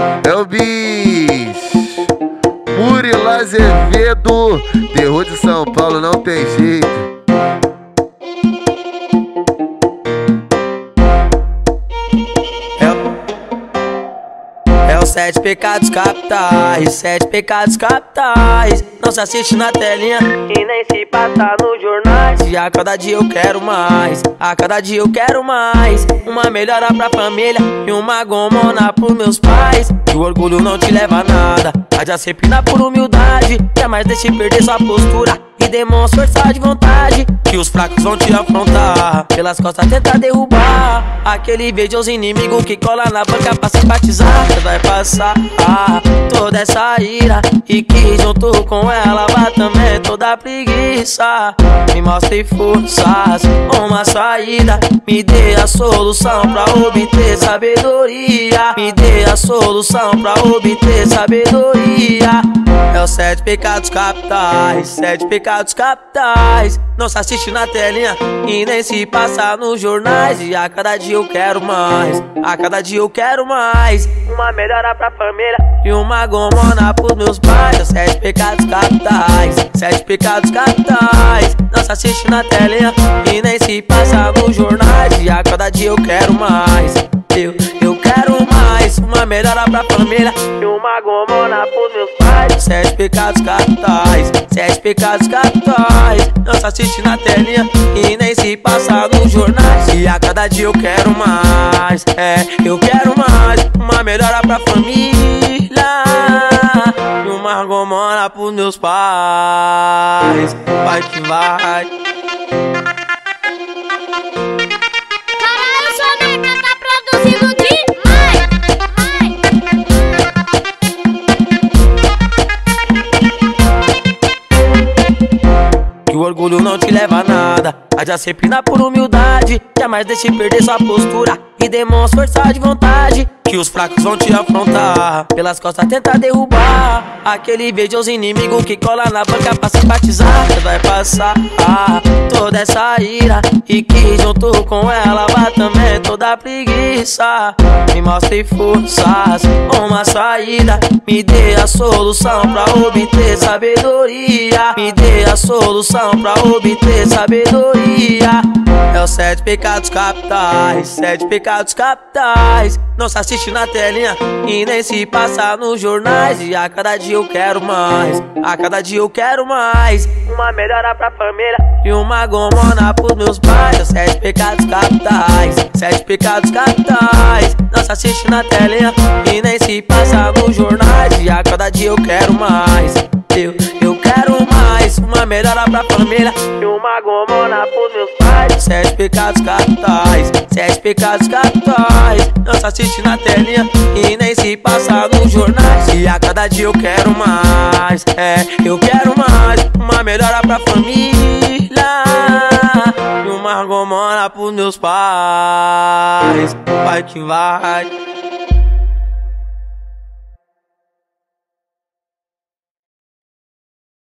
É o Bis, Murilo Azevedo, terror de São Paulo, não tem jeito. É os 7 pecados capitais, 7 pecados capitais. Não se assiste na telinha e nem se passa nos jornais. E a cada dia eu quero mais, a cada dia eu quero mais. Uma melhora pra família e uma gomona pros meus pais. Que o orgulho não te leva a nada, haja sempre na por humildade. Jamais deixe perder sua postura e demonstre força de vontade. Que os fracos vão te afrontar, pelas costas tentar derrubar. Aquele invejoso inimigo que cola na banca pra simpatizar. Você vai passar toda essa ira e que junto com ela vai também toda a preguiça. Me mostre forças, uma saída. Me dê a solução pra obter sabedoria. Me dê a solução pra obter sabedoria. É os 7 pecados capitais, 7 pecados capitais. Não se assiste na telinha e nem se passa nos jornais. E a cada dia eu quero mais, a cada dia eu quero mais. Uma melhora pra família e uma gomona pros meus pais. É os 7 pecados capitais, 7 pecados capitais. Não se assiste na telinha e nem se passa nos jornais. E a cada dia eu quero mais, eu quero mais. Uma melhora pra família e uma gomona pros meus pais. 7 pecados capitais, 7 pecados capitais. Não se assiste na telinha e nem se passa nos jornais. E a cada dia eu quero mais, eu quero mais. Uma melhora pra família e uma gomona pros meus pais. Vai que vai. Que o orgulho não te leva a nada, haja sempre na por humildade. Jamais deixe perder sua postura e demonstre força de vontade. Que os fracos vão te afrontar, pelas costas tentar derrubar. Aquele invejoso inimigo que cola na banca pra simpatizar. Você vai passar toda essa ira e que junto com ela vai também toda a preguiça. Me mostre forças, uma saída. Me dê a solução pra obter sabedoria. Me dê a solução pra obter sabedoria. É os 7 pecados capitais, 7 pecados capitais. Não se assiste na telinha e nem se passa nos jornais. E a cada dia eu quero mais, a cada dia eu quero mais. Uma melhora pra família e uma gomona pros meus pais. É os 7 pecados capitais, 7 pecados capitais. Não se assiste na telinha e nem se passa nos jornais. E a cada dia eu quero mais, eu quero mais. Uma melhora pra família e uma gomona pros meus pais. 7 pecados capitais, 7 pecados capitais. Não se assiste na telinha e nem se passa nos jornais. E a cada dia eu quero mais, eu quero mais. Uma melhora pra família e uma gomona pros meus pais. Vai que vai.